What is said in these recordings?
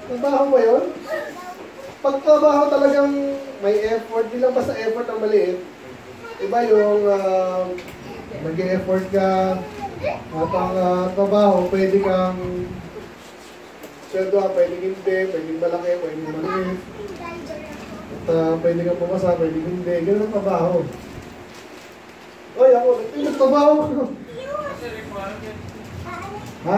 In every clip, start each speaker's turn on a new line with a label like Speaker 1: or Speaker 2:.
Speaker 1: Trabaho ba yun? Pag trabaho talagang may effort, di lang basta effort ang maliit. Iba yung mag-e-effort ka at ang trabaho, pwede kang sweldo, pwede hindi, pwede malaki, pwede maliit. At pwede kang pumasa, pwede hindi. Ganun ang trabaho. Oy, ako, ito yung trabaho ko. Ha?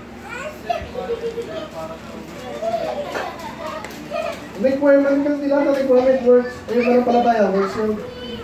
Speaker 1: Requirement ka nila na requirement works. Ayun na lang pala tayo, works yun.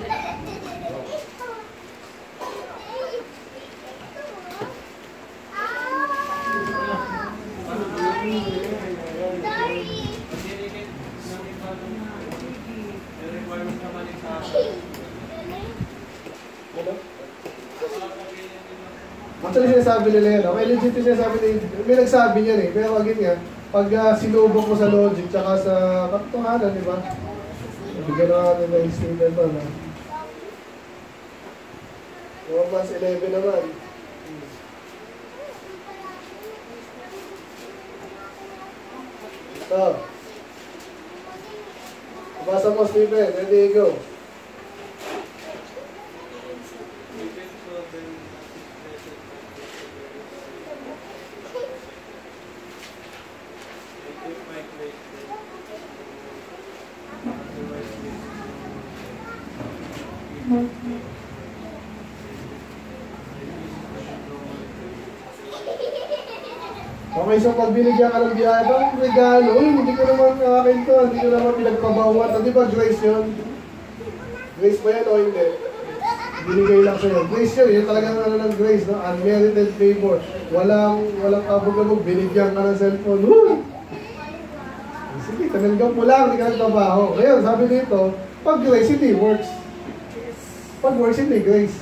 Speaker 1: Actually, sinasabi nila yan. May legit yung sinasabi nila. May nagsabi niyan eh. Pero again nga, pag sinubok mo sa logic tsaka sa katotohanan, di ba? Bigyan na natin ng statement doon. Romans 11 naman. Ito. Basa mo, Stephen. Ready, go. Okay, so pag binigyan ka ng biyaya, bang regalo, hindi ko naman akin to, hindi ko naman pinagpabawat. Di ba grace yun? Grace ba yan o hindi? Binigay lang sa'yo. Grace yun, yun talagang ano ng grace, no? Unmerited favor. Walang kabog-kabog, binigyan ka ng cellphone. Woo! Sige, tananggang mo lang, hindi ka nagtrabaho. Ngayon, sabi dito, pag grace, hindi works. Pag works, hindi grace.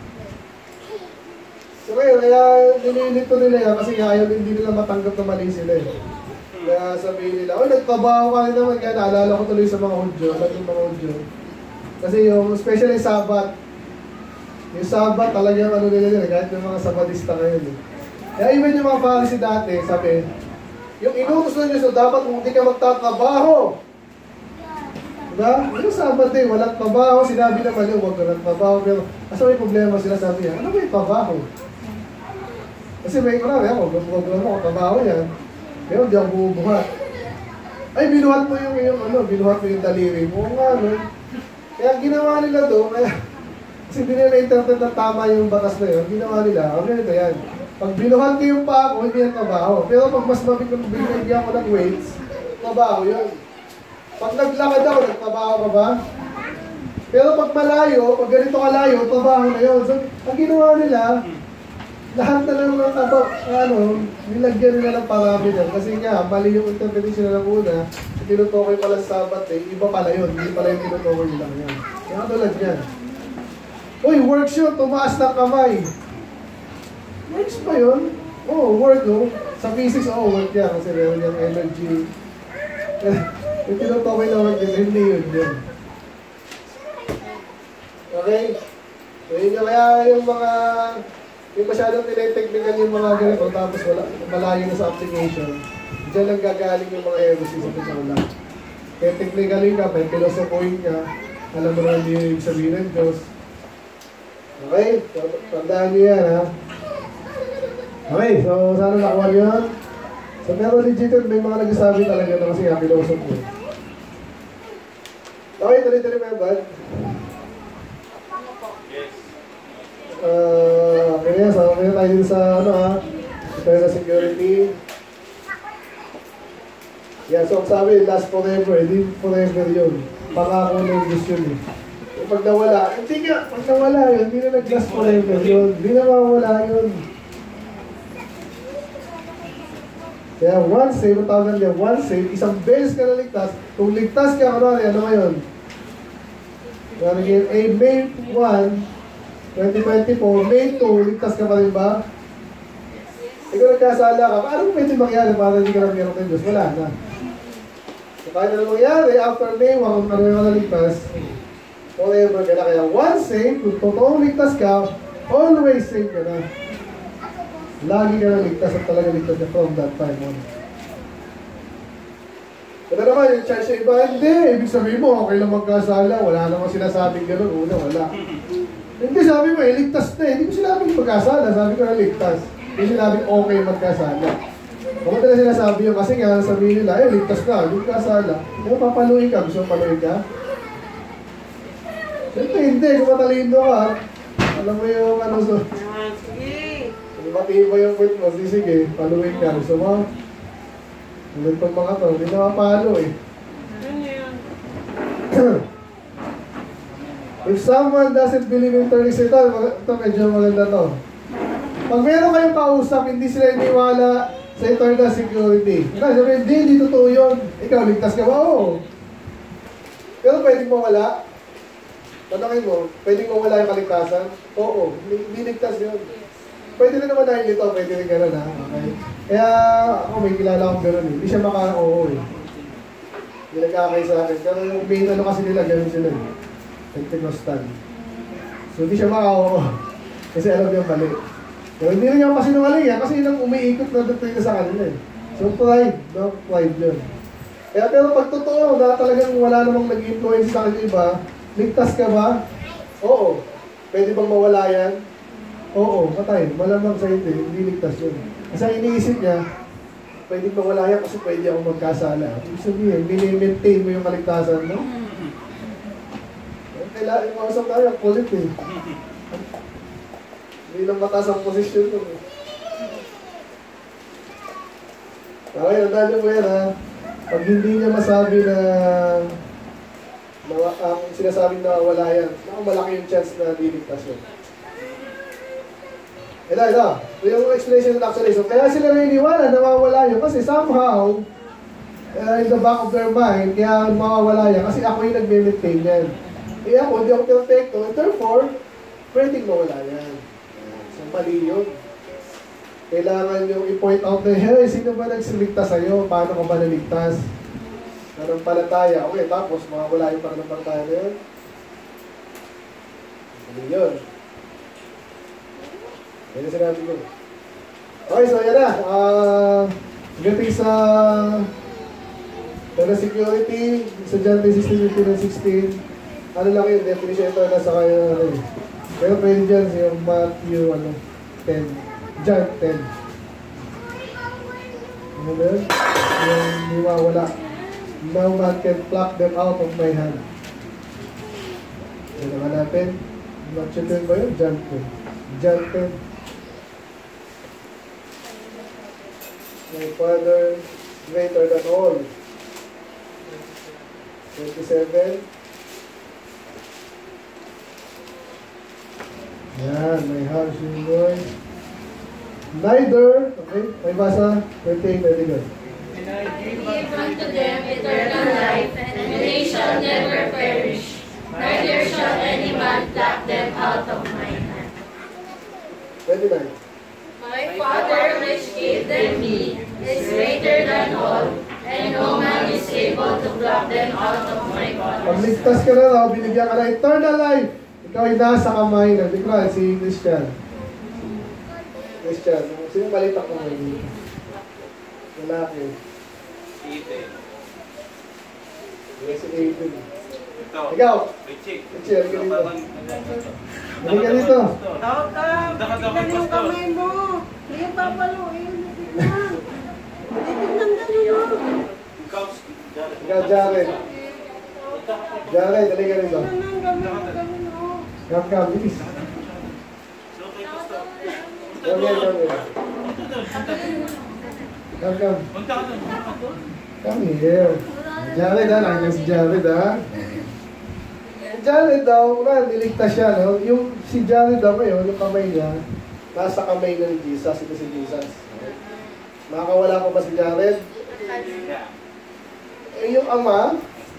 Speaker 1: So ngayon, kaya nililito nila yan kasi ayaw hindi nila matanggap na mali sila eh. Kaya sabihin nila, nagtrabaho ka rin naman, kaya naalala ko tuloy sa mga Hudyo, yung mga Hudyo. Kasi yung, especially Sabat, yung Sabat talagang ano nila kahit yung mga Sabatista ngayon eh. Kaya even yung mga Pharisee dati, sabi, yung inutos na Diyos, dapat hindi ka magtatrabaho. Diba? Yung Sabat eh, walang trabaho, sinabi naman yun, huwag ka ng trabaho, pero asa may problema sila, sabi niya, ano may trabaho? Kasi may kunwari ako, trabaho yan. Pero di ako bumubuhat. Ay, binuhat mo binuhat mo yung daliri mo. Nga, no? Kaya ginawa nila doon, kasi hindi nila interpret na tama yung batas na yun, ginawa nila, ganito yan. Pag binuhat ko yung pa ako, hindi yan trabaho. Pero pag mas binigyan ko ng weights, trabaho yun. Pag naglakad ako, nagtrabaho ka ba? Pero pag malayo, pag ganito kalayo, trabaho na yun. So, ang ginawa nila, lahat na lang ng nilagyan nila ng parameter. Kasi nga, mali yung interpretation nila ng una, tinutukoy pala sa Sabat eh, iba pala yun, hindi pala yung tinutukoy nila ngayon. Kaya tulad yan. Uy, works yun, tumaas ng kamay. Works pa yun? Oo, work no. Sa physics, work yan. Kasi meron yung energy. Yung tinutukoy na work yun, hindi yun. Okay? So yun yung kaya yung mga yung masyadong tine-technical yung mga ganito tapos malayo na sa application, diyan lang gagaling yung mga heresies sa kanila. Kaya technically ka, may philosophy ka, alam mo na hindi yung sabihin ng Diyos. Okay? So, tandaan nyo yan, ha? Okay, so sana nakuha nyo yan. So, pero legit may mga nagsasabi talaga na kasi nga philosophy. Okay, tuloy-tuloy mo yan, bud? Kaya so kaya tayo din sa sa security. Yeah, so sabi last forever, hindi forever yun. Pangako ng Diyos yun eh. Pag nawala, hindi nga, pag nawala yun, hindi na nag-last forever yun. Hindi na mawala yun. Kaya once save, tawagan niya, once save, isang beses ka na ligtas. Kung ligtas ka, ano ngayon? May 1, 2024, May 2, ligtas ka pa rin ba? Ikaw nagkasala ka, paano pwede mangyari para hindi ka lang meron ng Diyos? Wala na. So kahit ano mangyari, after May 1, kung ano yung naligtas, forever ka na. Kaya once saved, kung totoong ligtas ka, always saved ka na. Lagi ka na ligtas at talaga ligtas ka from that time on. Ito naman, yung charge sa iba, hindi. Ibig sabihin mo, okay lang magkasala. Wala namang sinasabing gano'n. Una, wala. Hindi, sabi mo, ligtas na. Hindi ko sinabing magkasala. Sabi ko na ligtas. Hindi sinabing okay magkasala. Kung na sinasabi yun, kasi nga, sabihin nila, ligtas na, hindi magkasala. Kung papaluin ka, gusto mo paluin ka? Siyempre, hindi. Kung matalino ka, alam mo yung ano, so... Kung matibay yung foot mo, sige, paluin ka. Gusto mo? Ulit pang mga to, hindi na mapalo eh. If someone doesn't believe in eternal ito medyo maganda to. Pag meron kayong kausap, hindi sila iniwala sa eternal security. Kasi hindi totoo yun. Ikaw, ligtas ka ba? Oo. Pero pwedeng mawala. Tanongin mo, pwedeng mawala yung kaligtasan? Oo, hindi ligtas yun. Pwede rin naman dahil ito, pwede rin gano'n ha. Okay. Kaya ako may kilala akong gano'n eh. Hindi siya maka-oo eh. Hindi nagkakay sa akin. Pero yung main ano kasi nila, gano'n sila eh. Pentecostal. So hindi siya maka-oo. Kasi alam niya mali. Pero hindi rin niya masinungaling yan kasi yun ang umiikot na doktrina sa kanila eh. So pride, no? Pride yun. Kaya pero pag totoo na talagang wala namang nag-influence sa kanila iba, ligtas ka ba? Oo. Pwede bang mawala yan? Oo, patay. Malamang sa hindi ligtas yun. Kasi ang iniisip niya, pwede mawala yan kasi pwede akong magkasala. Ibig sabihin, mini-maintain mo yung kaligtasan mo. Kailangan yung mausap tayo, kulit eh. Hindi lang mataas ang posisyon mo. Okay, nandaan mo yan ha. Pag hindi niya masabi na sinasabing na wala yan, malaki yung chance na liligtas yun. Ito. Ito yung explanation ng actualization. Kaya sila naniniwala na mawawala yun kasi somehow, in the back of their mind, kaya mawawala yan kasi ako yung nag-maintain yan. Eh ako, hindi ako perfecto, and therefore, pwedeng mawala yan. So, mali yun. Kailangan yung i-point out na, hey, sino ba nagsiligtas sa'yo? Paano ka ba naligtas? Nanampalataya. Okay, tapos mawawala yung pananampalataya na yun. Mali yun. Yan yung sinabi ko. Okay, so yan na. Gating sa security, sa John 16, 16. Ano lang yun, definition ito na sa kayo. Pero pwede dyan yung Matthew 10. John 10. Ano ba yun? Yung hindi mawala. No man can pluck them out of my hand. Yan naman natin. Matthew 10 ba yun? John 10. John 10. My Father greater than all. 27. Yan, may house yung boy. Neither, okay, may basa, 28, very good.
Speaker 2: And I give unto them eternal life, and they shall never perish, neither shall any man pluck them out of my hand.
Speaker 1: 29.
Speaker 2: My Father which gave them me is greater than all, and no man is able to pluck them out of my
Speaker 1: Pag
Speaker 2: body.
Speaker 1: ligtas ka na raw, binigyan ka na eternal life. Ikaw ay nasa kamay ng Dikla, si Christian. Christian, sino balitak mo ngayon? Lalaki.
Speaker 3: Ethan.
Speaker 1: Si Aiden.
Speaker 3: Ito.
Speaker 1: Ikaw!
Speaker 3: Richie.
Speaker 1: Richie, halika dito. Halika dito.
Speaker 4: Tawag ka! Tignan yung kamay mo! Hindi yung papaluin. Tignan! Tignan ganun mo!
Speaker 1: Ikaw, Jared. Jared, halika dito.
Speaker 4: Tignan ang ganun mo!
Speaker 1: Come, bilis. Come here. Come here. Jared ha, nakita si Jared ha. Jared daw, niligtas siya, no? Yung si Jared daw ngayon, yung kamay niya, nasa kamay ng Jesus, ito si Jesus. Makakawala ko ba si Jared? Eh, yung ama,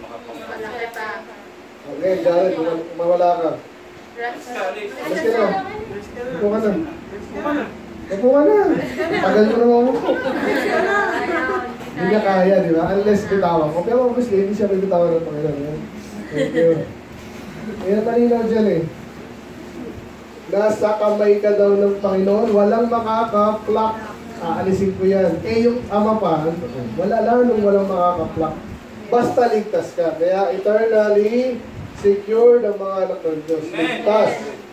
Speaker 1: okay, Jared, mawala ka. Alas ka na. Upo ka na. Upo ka na. Tagal mo na mamupo. Hindi niya kaya, di ba? Unless bitawan ko. Pero obviously, hindi siya may bitawan ng Panginoon. Thank you. Kaya malinaw dyan eh. Nasa kamay ka daw ng Panginoon, walang makaka-pluck. Aalisin ko yan. Eh yung ama pa, wala lang nung walang makaka-pluck. Basta ligtas ka. Kaya eternally secure ng mga anak ng Diyos. Ligtas.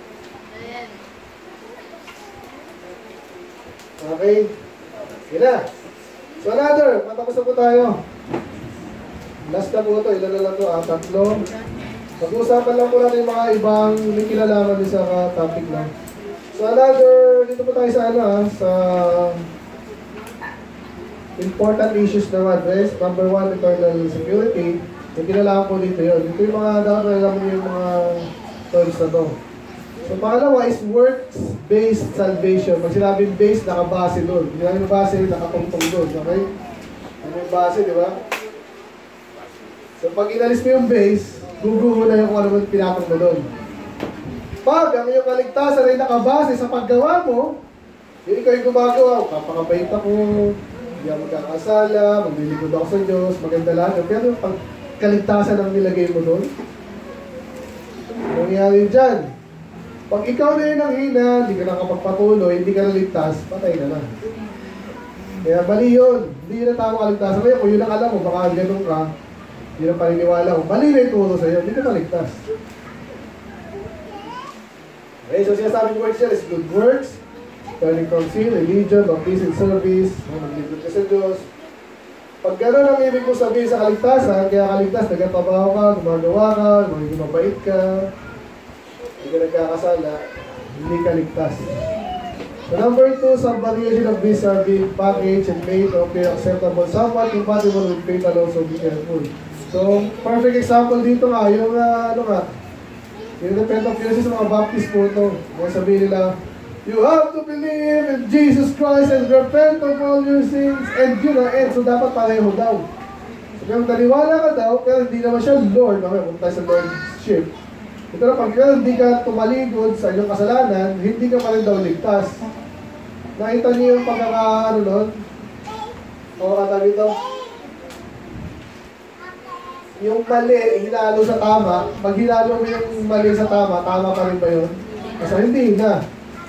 Speaker 1: Okay? Yun na. So another, matapos na po tayo. Last na po ito, ilan na lang ito, 3. Pag-uusapan lang po natin yung mga ibang may kinalaman din sa topic lang. So another, dito po tayo sa sa important issues naman, guys. Number 1, eternal security. Yung kinalaman po dito yun. Ito yung mga dapat nalaman yung mga terms na to. So pangalawa is works-based salvation. Pag sinabing based, nakabase doon. Hindi namin base, nakatungtong doon. Okay? Ano yung base, di ba? So pag inalis mo yung base, guguho na yung kung ano mo pinatong mo doon. Pag ang iyong kaligtasan ay nakabase sa paggawa mo, yung ikaw yung gumagawa, papakabait ako, hindi ako magkakasala, maglilingkod ako sa Diyos, maganda lahat. Pero yung kaligtasan ang nilagay mo doon, nangyari dyan. Pag ikaw na yun ang hina, hindi ka nakapagpatuloy, hindi ka naligtas, patay ka na. Kaya mali yun. Hindi yun ang tamang kaligtasan. Kaya kung yun ang alam mo, baka ganun ka, yun ang paniniwala mo. Mali na yung turo sa'yo, hindi ka maligtas. Okay, so sinasabing works yan is good works, turning from sin, religion, baptism, service, maglingkod ka sa Diyos. Pag gano'n ang ibig mo sabihin sa kaligtasan, kaya kaligtas, nagtatrabaho ka, gumagawa ka, magiging mabait ka, hindi ka nagkakasala, hindi ka ligtas. So number 2, some variation of this are being packaged and made to appear acceptable, somewhat compatible with faith alone, so be careful. So, perfect example dito nga, yung yung repent of your sins sa mga Baptist po ito. Kaya sabihin nila, you have to believe in Jesus Christ and repent of all your sins, and yun ang end. So, dapat pareho daw. So, kung naniwala ka daw, pero hindi naman siya Lord, okay, kung tayo sa Lordship. Ito na, pag hindi ka tumaligod sa inyong kasalanan, hindi ka pa rin daw ligtas. Nakita niyo yung pagkakaano nun? O kata dito? Yung mali, hinalo sa tama. Pag hinalo mo yung mali sa tama, tama pa rin ba yun? Kasi hindi na.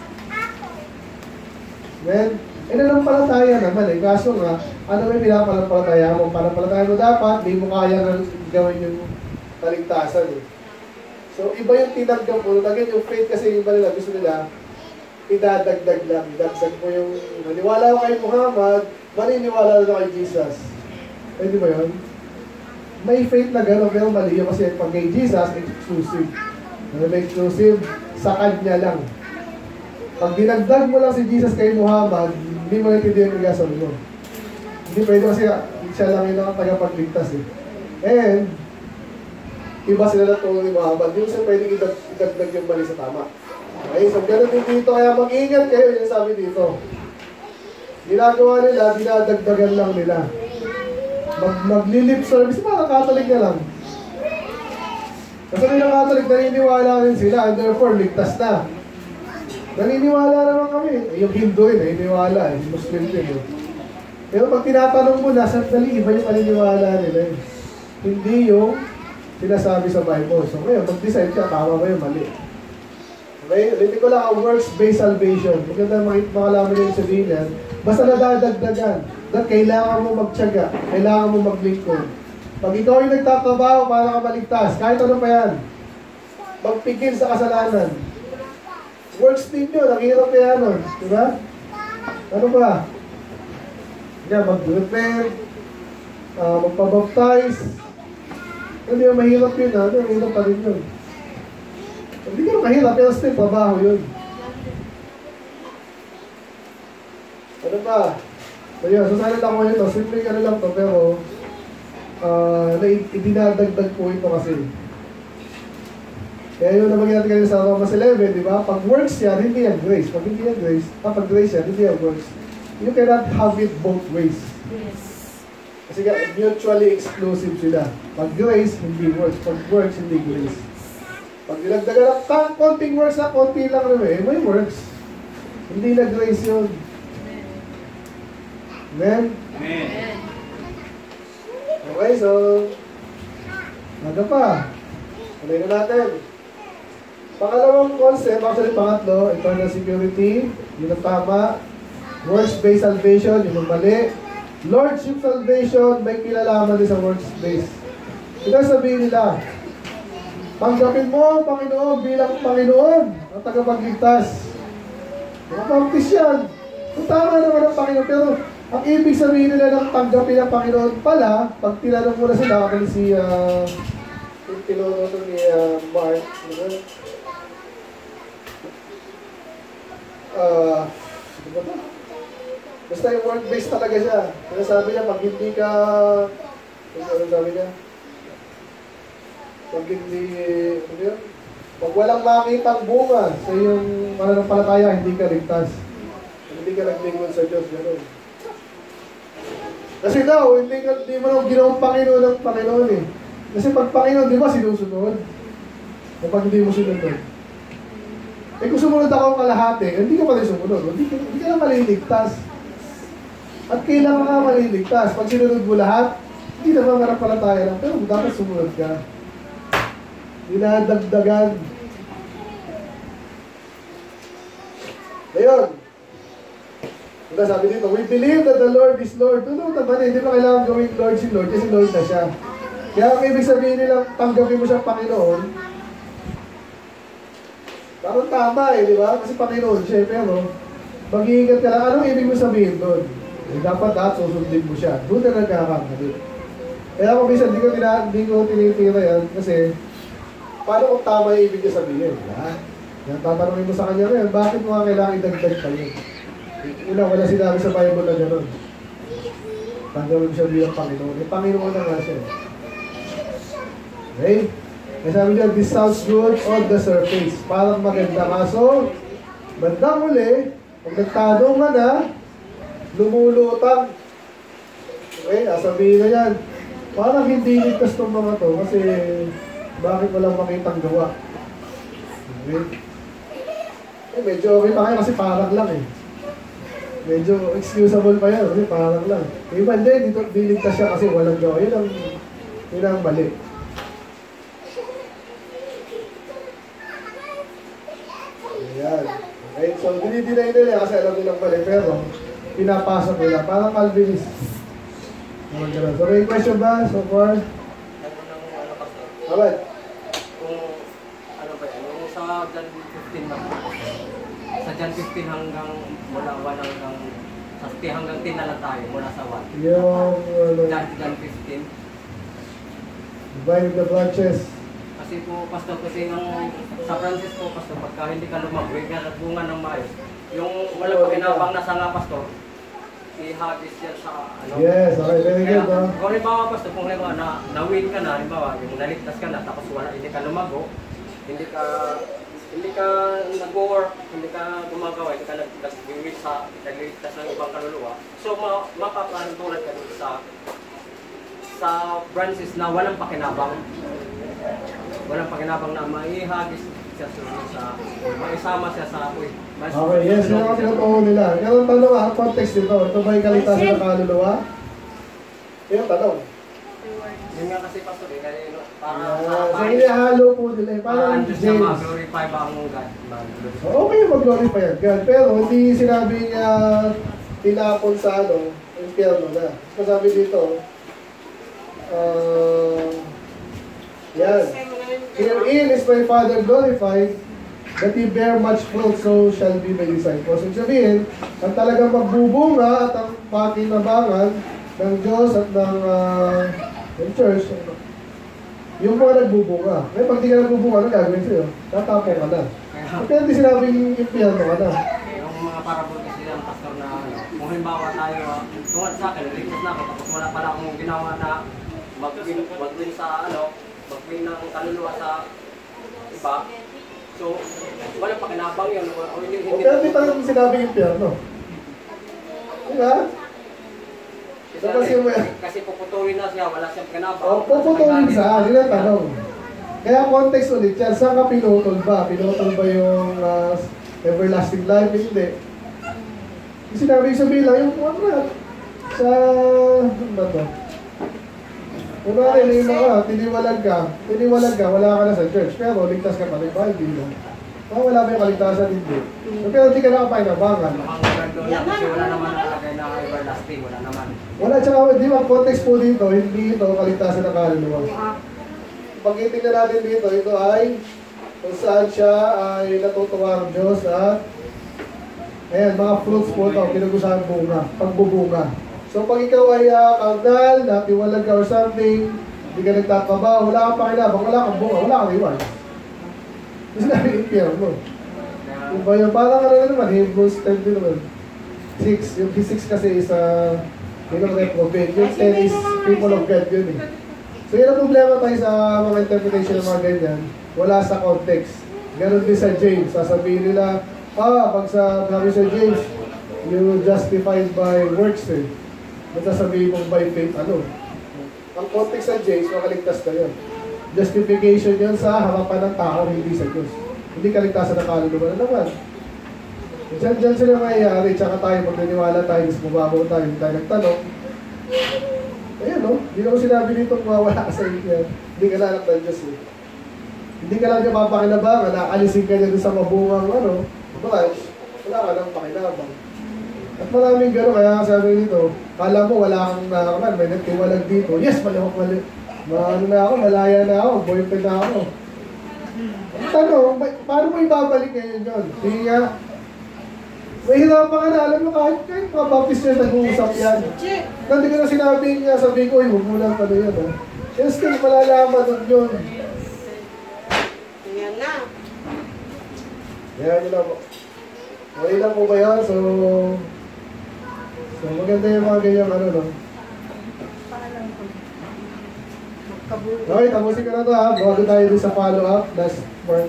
Speaker 1: Then, nananampalataya naman eh. Kaso nga, ano may pinapanampalataya mo? Panampalataya mo dapat, di mo kaya gawin yung kaligtasan eh. So, iba yung tinanggap mo. Again, yung faith kasi yung iba nila, gusto nila, idadagdag lang. Idagdag mo yung, maniwala ko kay Muhammad, maniniwala na kay Jesus. Pwede ba yun? May faith na gano'n, pero mali yun kasi pag kay Jesus, exclusive. May exclusive sa Kanya lang. Pag dinagdag mo lang si Jesus kay Muhammad, hindi mo naintindihan yung gasol mo. Hindi pwede kasi siya lang yung tagapagligtas eh. And, iba sila na tulong ni Muhammad. Hindi mo siya pwede idagdag yung mali sa tama. Okay, so gano'n din dito. Kaya mag-ingat kayo yung sabi dito. Ginagawa nila, dinadagdagan lang nila. Maglilip service, mga Catholic na lang. Kasi may Catholic, naniniwala rin sila, and therefore, ligtas na. Naniniwala naman kami. Yung Hindu rin, naniniwala. Yung Muslim din. Pero pag tinatanong mo na, sandali, iba yung paniniwala nila. Hindi yung sinasabi sa Bible. So ngayon, mag-decide ka, tama ba yung mali? Okay? Ulitin ko lang ang works-based salvation. Maganda makalaman yung sabihin yan. Basta nadadagdagan. Dahil kailangan mo magtiyaga. Kailangan mo maglingkod. Pag ikaw yung nagtatrabaho para ka maligtas, kahit ano pa yan, magpigil sa kasalanan. Works din yun. Ang hirap kaya nun. Diba? Ano ba? Kaya mag-repent, magpabaptize. Hindi yung mahirap yun ha. Mahirap pa rin yun. Hindi ka mahirap, pero still, trabaho yun. Ano ba? So yun, sasalit ako ito. Simple ano lang to, pero idinadagdag po ito kasi. Kaya yun naman natin kanina sa Romans 11, di ba? Pag works yan, hindi yan grace. Pag hindi yan grace, pag grace yan, hindi yan works. You cannot have it both ways.
Speaker 2: Yes.
Speaker 1: Kasi mutually exclusive sila. Pag grace, hindi works. Pag works, hindi grace. Pag dinagdagan ng konting works na konti lang naman, may works. Hindi na grace yun. Amen?
Speaker 3: Amen.
Speaker 1: Okay, so, naga pa. Tuloy na natin. Pangalawang concept, actually pangatlo, eternal security, yun ang tama. Works-based salvation, yun ang mali. Lordship salvation, may kilalaman din sa works based. Ito sabihin nila, tanggapin mo ang Panginoon bilang Panginoon ang tagapagligtas. Mabaptis yan. Kung tama naman ang Panginoon, pero ang ibig sabihin nila ng tanggapin ang Panginoon pala, pag tinanong mo na sila, kasi si tinanong ni Mark, ano ba ito? Basta yung work-based talaga siya. Kaya sabi niya, pag hindi ka, ano sabi niya? Pag hindi, ano yun? Pag walang makitang bunga sa iyong pananampalataya, hindi ka ligtas. Hindi ka naglingkod sa Diyos, gano'n. Kasi daw, hindi mo nang ginawang Panginoon ng Panginoon eh. Kasi pag Panginoon, di ba sinusunod? Kapag hindi mo sinunod. Eh kung sumunod ako ang kalahati, hindi ka pa rin sumunod. Hindi ka na maliligtas. At kailangan ka maliligtas. Pag sinunod mo lahat, hindi naman manampalataya lang. Pero dapat sumunod ka. Dinadagdagan. Ngayon, diba sabi dito, we believe that the Lord is Lord. Ano naman hindi pa kailangan gawin Lord si Lord kasi Lord na siya. Kaya ang ibig sabihin nilang tanggapin mo siyang Panginoon, parang tama di ba? Kasi Panginoon siya, pero mag-iingat ka lang. Anong ibig mo sabihin doon? Eh, dapat susundin mo siya. Doon na nagkakamali. Kaya kung minsan, hindi ko tinitira yan kasi paano kung tama yung ibig niya sabihin? Yan, tatanungin mo sa kanya rin, bakit mo nga kailangan idagdag pa yun? Una, wala sinabi sa Bible na gano'n. Tanggapin mo siya bilang Panginoon. Eh, Panginoon na nga siya. Okay? Kaya sabi niya, this sounds good on the surface. Parang maganda. Kaso, bandang uli, pag nagtanong ka na, lumulutang. Okay? Sabihin na yan. Parang hindi ligtas itong mga to kasi bakit walang makitang gawa? Okay? Eh, medyo okay pa kayo kasi parang lang eh. Medyo excusable pa yan kasi parang lang. Iba din, dito diligtas siya kasi walang gawa. Yun ang mali. Ayan. Okay, so dinidinay nila kasi alam nilang mali, pero pinapasok nila. Parang Calvinist. So may question ba so far? Alright.
Speaker 5: Kung ano ba yan, yung sa John 15 na sa John 15 hanggang mula 1 hanggang sa 10 hanggang 10 na lang tayo mula sa 1.
Speaker 1: Yung
Speaker 5: John 15.
Speaker 1: divide the branches.
Speaker 5: Kasi po, Pastor, kasi sa Francisco, Pastor, pagka hindi ka lumagwig na bunga ng maayos, yung walang pakinabang na sanga, Pastor, ihagis yan sa ano.
Speaker 1: Yes, okay, very good.
Speaker 5: Kung halimbawa, Pastor, kung halimbawa na-win ka na, halimbawa, yung naligtas ka na, tapos hindi ka lumago, hindi ka nag-work, hindi ka gumagawa, hindi ka nag-win sa nagliligtas ng ibang kaluluwa. So, mapapanulad ka dito sa branches na walang pakinabang. Walang pakinabang na maihagis siya sa maisama siya sa apoy.
Speaker 1: Okay, yes, yun ang tinutuho nila. Yung tanong ang context nito, ito ba yung kaligtasan ng kaluluwa? Yung tanong.
Speaker 5: Yun nga kasi, Pastor,
Speaker 1: So, inihalo po nila. Parang
Speaker 5: James.
Speaker 1: James.
Speaker 5: Mag-glorify ba ang God?
Speaker 1: So, okay yung mag-glorify yan. Pero hindi sinabi niya tinapon sa impyerno na. So, sabi dito, yan. Herein is my Father glorified, that he bear much fruit, so shall be my disciples. So, sabihin, ang talagang magbubunga at ang pakinabangan ng Diyos at ng church, yung mga nagbubunga. Ngayon, pag di ka nagbubunga, ano gagawin sa'yo? Tatapong ka na. Kaya hindi sinabing impyerno ka na.
Speaker 5: Yung mga parabol kasi ng Pastor na kung halimbawa tayo, tungkol sa akin, ligtas na ako, tapos wala pala akong ginawa na mag-win sa mag-win ng kaluluwa sa iba. So, walang pakinabang yun.
Speaker 1: Pero di pa rin sinabing impyerno. Diba?
Speaker 5: Kasi puputulin na siya, wala siyang pakinabang.
Speaker 1: O, puputulin saan? Yun ang tanong. Kaya context ulit yan, saan ka pinutol ba? Pinutol ba yung everlasting life? Hindi. Yung sinabi sabihin lang, yung sa, ano ba ito? Una rin, yung mga, tiniwalag ka, wala ka na sa church, pero ligtas ka pa rin ba? Hindi lang. Wala ba yung kaligtasan? Hindi. Pero hindi ka nakapakinabangan.
Speaker 5: Ang doon na kasi wala naman nakalagay na everlasting, wala naman.
Speaker 1: Wala, tsaka di ba, context po dito, hindi ito kaligtasan ng kaluluwa. Pag itingnan natin dito, ito ay kung saan siya ay natutuwa ng Diyos at ayan, mga fruits po ito, pinag-usahan bunga, pagbubunga. So pag ikaw ay kardal, natiwalag ka or something, hindi ka nagtataba, wala kang pakinabang, wala kang bunga, wala kang reward. Kasi namin impyerno. Kung ba yun, parang ano naman, Hebrews 10 din naman. 6, yung 6 kasi is yung reprobate, yung 10 is people of God yun eh. So yun ang problema tayo sa mga interpretation ng mga ganyan, wala sa context. Ganon din sa James, sasabihin nila, pag sabi sa James, you justified by works eh. Ba't sasabihin mong by faith, ano? Ang context sa James, makaligtas ka yun. Justification yun sa harapan ng tao, hindi sa Diyos. Hindi kaligtasan ng kaluluwa na naman. Diyan sila mayayari, tsaka tayo, pag naniwala tayo, mas mababaw tayo, hindi tayo nagtanong. Ayan no, hindi naman sinabi dito mawala ka sa inyo. Hindi ka na anak ng Diyos eh. Hindi ka lang niya mapakinabangan, naalisin ka niya doon sa mabungang branch, wala ka nang pakinabang. At maraming gano'n, kaya sabi dito, kala mo wala kang nakaman, may nagtiwalag dito. Yes, ano na ako, malaya na ako, boyfriend na ako. Ang tanong, paano mo ibabalik ngayon yun? Hindi nga, mahirapan ka na, alam mo kahit mga baptist na nag-uusap yan. Hindi ko na sinabi niya, sabi ko, huwag mo lang pala yan. Yes, kung malalaman doon yun.
Speaker 4: Yan na.
Speaker 1: Yan yun lang po. Okay lang po ba yun? So maganda yung mga ganyang no? Okay, tapusin ko na ito bago tayo din sa follow-up. Last part.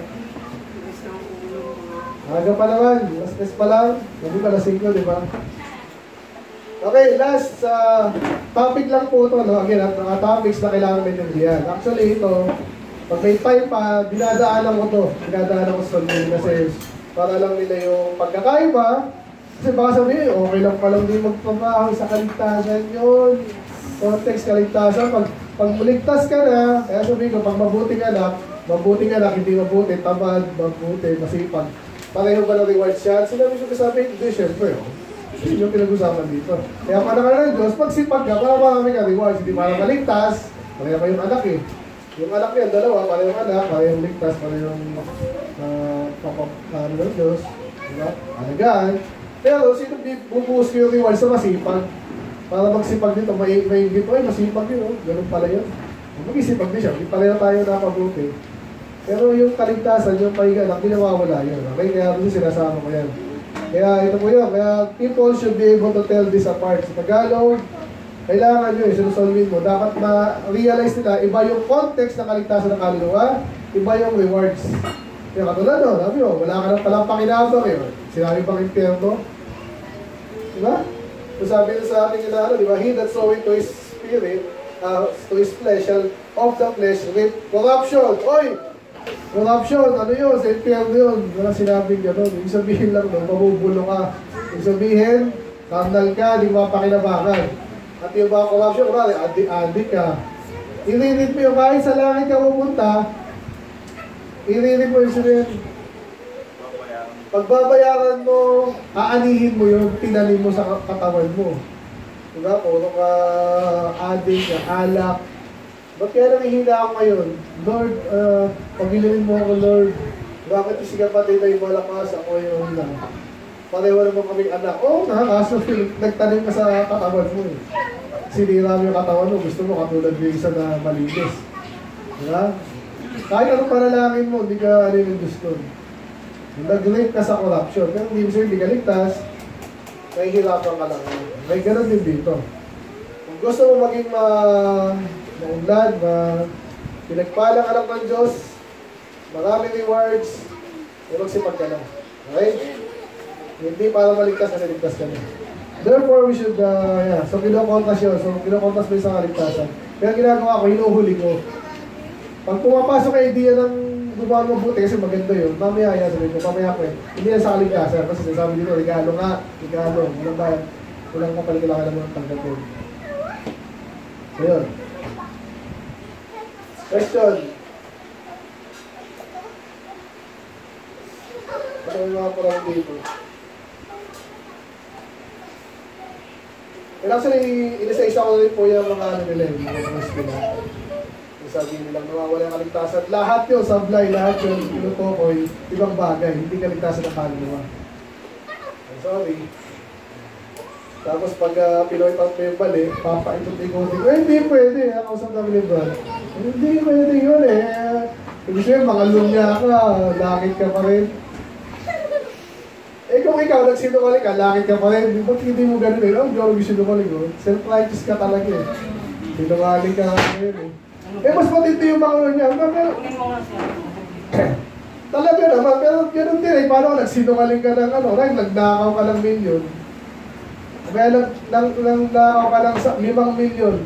Speaker 1: Aga pa naman. Last pa lang. Hindi pa lasing ko, di ba? Okay, last topic lang po ito. No? Again, mga topics na kailangan maintindihan. Actually, ito, pag may time pa, dinadaanan ko to. Dinadaanan ko sa kasi para lang nila yung pagkakaiba. Kasi baka sabihin, okay lang palang din magpapahal sa kaligtasan yun. Context kaligtasan. Pag maligtas ka na, kaya sabihin ko, pag mabuting anak, hindi mabuti, tamad, mabuti, masipag. Pareho ba ng rewards yan? Sinabi ko sabi, hindi, syempre, yun yung pinag-usapan dito. Kaya para ka na ng Diyos, magsipag ka, para marami ka rewards, hindi para maligtas, pareho kayong anak eh. Yung anak niya, dalawa, parehong anak, parehong ligtas, parehong ano ng Diyos, diba? Alagaan. Pero sino bubuhos ko yung reward sa masipag? Para magsipag dito, may gito, ay masipag yun, oh. Ganun pala yun. Mag-isipag din siya, hindi pala tayo nakabuti. Pero yung kaligtasan, yung pahiga, hindi nawawala yun. Okay, kaya doon sinasama ko yan. Kaya ito po yun, kaya people should be able to tell this apart. Sa Tagalog, kailangan nyo, sinusolvin mo, dapat ma-realize nila, iba yung context ng kaligtasan ng kaluluwa, iba yung rewards. Kaya katulad no, sabi mo, wala ka nang palang pakinabang eh. Sinabi pang impyerno. Diba? So sabi nila sa ating inaano, diba? He that soweth to his spirit, to his flesh, shall of the flesh reap corruption. Oy! Corruption, ano yun? Sa impyerno yun. Wala sinabing gano'n. Ibig sabihin lang, no, mabubulo ka. Ibig sabihin, carnal ka, di mapakinabangan. At yung mga corruption, kumari, adik ka. I-read mo yung kahit sa langit ka pupunta, i-read mo yung sabihin. Pagbabayaran mo, aanihin mo yung tinanim mo sa katawan mo. Diba? Puro ka adik, alak. Ba't kaya nangihina ako ngayon? Lord, pagilirin mo ako, Lord. Bakit si kapatid ay malakas, ako yung lang. Pareho naman kaming anak. Oo nga, kaso nagtanim ka sa katawan mo eh. Sinira mo yung katawan mo, gusto mo katulad yung isa na malinis. Diba? Kahit anong panalangin mo, hindi ka ano yung gusto. Nag-rape ka sa corruption, pero hindi mo hindi ka ligtas, nahihirapan ka lang. May ganun din dito. Kung gusto mo maging maunlad, pinagpalang alam ng Diyos, maraming rewards, magsipag ka lang. Okay? Hindi para maligtas kasi ligtas ka na. Therefore, we should, so kinokontas yun. So kinokontas mo yung sa kaligtasan. Kaya ginagawa ko, hinuhuli ko. Pag pumapasok ang idea ng gumawa mo buti kasi maganda yun, mamaya yan, sabi ko, mamaya ko eh. Hindi yan sa kaligtasan. Kasi sabi dito, regalo nga, regalo. Walang kapal kailangan mo ng tanggapin. So yun. Question. So, may mga parang dito. And actually, inisa-isa ko rin po yung mga ano nila, yung mga verse nila. Yung sabi nilang nawawala yung kaligtasan. Lahat yun, sablay, lahat yun, pinutokoy, ibang bagay, hindi kaligtasan ng kaluluwa. I'm sorry. Tapos pag Pinoy pa yung bali, papaikot-ikotin ko, hindi pwede, kausap namin yung brad. Hindi pwede yun Ibig sabihin, mga lumya ka, langit ka pa rin. Kung ikaw nagsinungaling ka, langit ka pa rin. Ba't hindi mo ganun Oh, hindi ako nagsinungaling Self-righteous ka talaga Sinungaling ka ngayon mas matindi yung mga niya. Pero, talaga naman, pero ganun din paano nagsinungaling ka ng nagnakaw ka ng milyon. Kaya nagnakaw ka ng 5 milyon.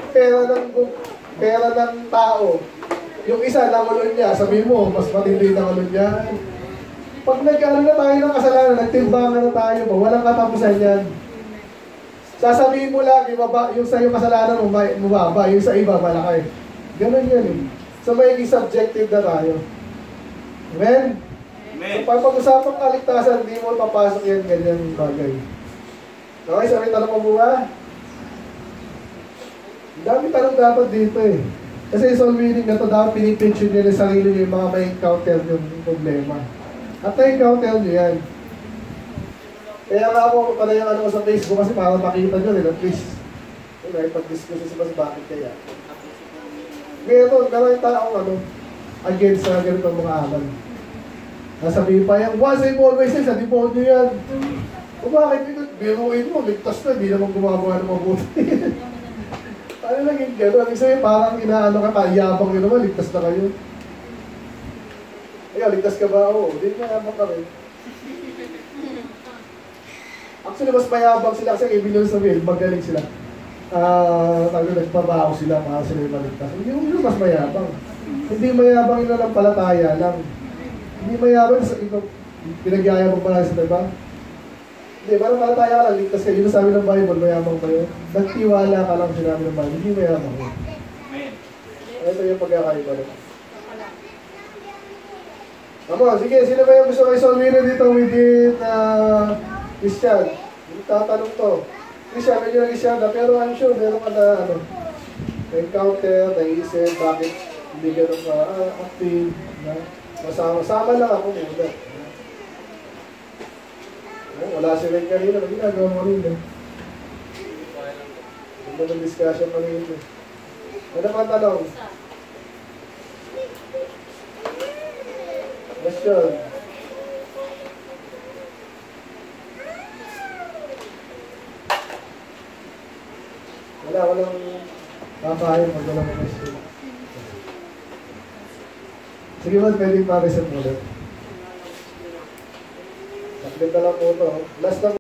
Speaker 1: Pera ng tao. Yung isa, nangulo niya, sabihin mo, mas matindi na nangulo niya. Pag nag-ano na tayo ng kasalanan, nagtimbangan na tayo ba, walang katapusan yan. Sasabihin mo lagi, yung sa yung kasalanan mo, mababa, yung sa iba, malaki. Ganun yan So may subjective na tayo. Amen?
Speaker 3: Amen.
Speaker 1: So pag-usapang kaligtasan, hindi mo papasok yan ganyan bagay. Okay, sabi tanong mo ba? Dami tanong dapat dito Kasi yung soul winning na to, dapat pinipicture nyo yung sarili nyo yung mga may encounter yung problema. At na-encounter nyo yan. Kaya nga ako pala yung ko sa Facebook kasi para makita nyo rin at least. Pag-discuss sa mas bakit kaya. Meron yung taong against sa ganitong mga amal. Nasabihin pa yan, once and always sa default nyo yan. O bakit ito? Biruin mo, ligtas na, hindi naman gumagawa ng mabuti. Ano lang yung gano'n? Ibig sabihin, parang inaano ka, yabang nyo naman, ligtas na kayo. Ikaw, ligtas ka ba? Oo, hindi mayabang ka rin. Actually, mas mayabang sila kasi ibig nyo sabihin, magaling sila. Nagpabaho sila para sila yung maligtas. Hindi mo mas mayabang. Hindi mayabang yun lang palataya lang. Hindi mayabang sa ito. Pinagyaya mo pala sa diba? Hindi, parang palataya ka lang, ligtas kayo. Yun sabi ng Bible, mayabang kayo. Nagtiwala ka lang sinabi ng Bible. Hindi mayabang yun.
Speaker 3: Amen.
Speaker 1: Ito yung pagkakaiba rin. Sige, sino ba yung gusto kayo soul winner dito within Christian? Tatanong to. Christian, medyo na Christian na, pero I'm sure meron ka na na-encounter, naisip, bakit hindi ganun ka active, masama lang ako muna. Wala si Ren kanina, ginagawa mo rin Hindi ng discussion mo rin Ano pa tanong? Question. Walang kakain pag walang question. Sige ba, pwede pa-reset ulit. Saklit na lang po ito. Last na